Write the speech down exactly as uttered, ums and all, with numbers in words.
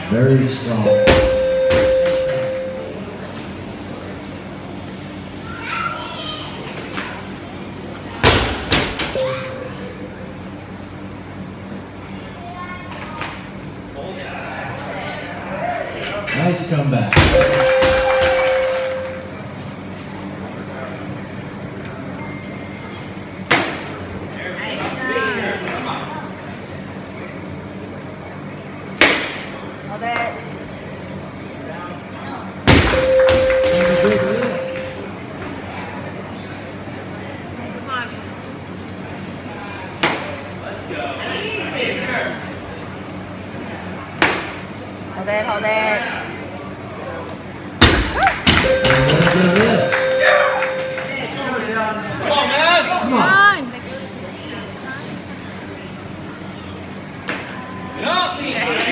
Very strong. Nice comeback. Hold it. Come on. Let's go. Hold it, hold it. Come on, man. Come on. Come on. Get up.